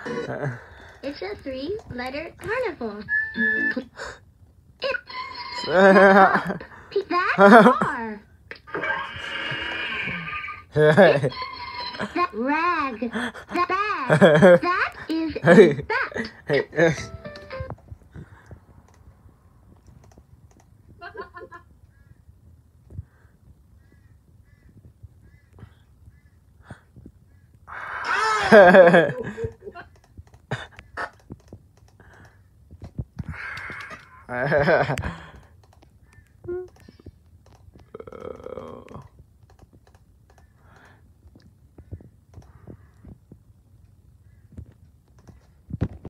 It's a 3-letter carnival. Pick that car. That rag. That bag. That is a bat. Ha